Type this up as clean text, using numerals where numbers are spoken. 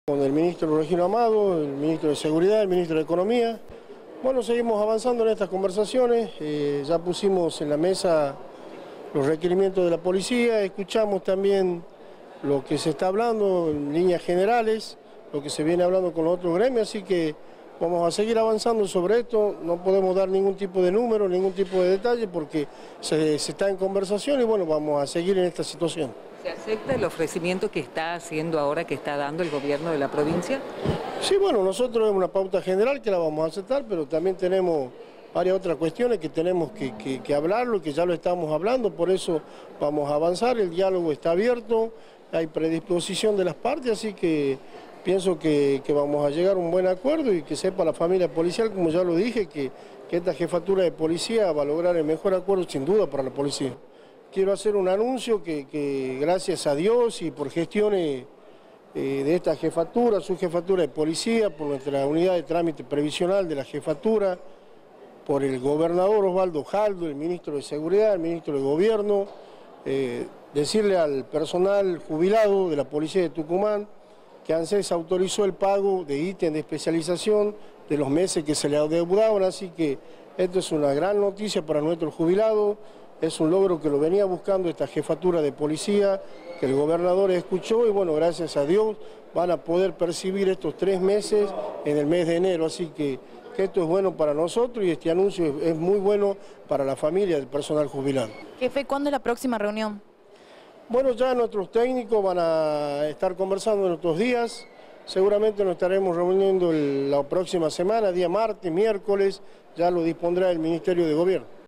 Con el ministro Regino Amado, el ministro de Seguridad, el ministro de Economía. Bueno, seguimos avanzando en estas conversaciones, ya pusimos en la mesa los requerimientos de la policía, escuchamos también lo que se está hablando en líneas generales, lo que se viene hablando con los otros gremios, así que vamos a seguir avanzando sobre esto, no podemos dar ningún tipo de número, ningún tipo de detalle porque se está en conversación y bueno, vamos a seguir en esta situación. ¿Se acepta el ofrecimiento que está haciendo ahora, que está dando el gobierno de la provincia? Sí, bueno, nosotros es una pauta general que la vamos a aceptar, pero también tenemos varias otras cuestiones que tenemos que hablarlo, que ya lo estamos hablando, por eso vamos a avanzar, el diálogo está abierto, hay predisposición de las partes, así que pienso que vamos a llegar a un buen acuerdo y que sepa la familia policial, como ya lo dije, que esta jefatura de policía va a lograr el mejor acuerdo sin duda para la policía. Quiero hacer un anuncio que gracias a Dios y por gestiones de esta jefatura, su jefatura de policía, por nuestra unidad de trámite previsional de la jefatura, por el gobernador Osvaldo Jaldo, el ministro de Seguridad, el ministro de Gobierno, decirle al personal jubilado de la Policía de Tucumán que ANSES autorizó el pago de ítem de especialización de los meses que se le adeudaban, así que esto es una gran noticia para nuestros jubilados. Es un logro que lo venía buscando esta jefatura de policía, que el gobernador escuchó y bueno, gracias a Dios van a poder percibir estos 3 meses en el mes de enero. Así que esto es bueno para nosotros y este anuncio es muy bueno para la familia del personal jubilado. Jefe, ¿cuándo es la próxima reunión? Bueno, ya nuestros técnicos van a estar conversando en estos días. Seguramente nos estaremos reuniendo la próxima semana, día martes, miércoles, ya lo dispondrá el Ministerio de Gobierno.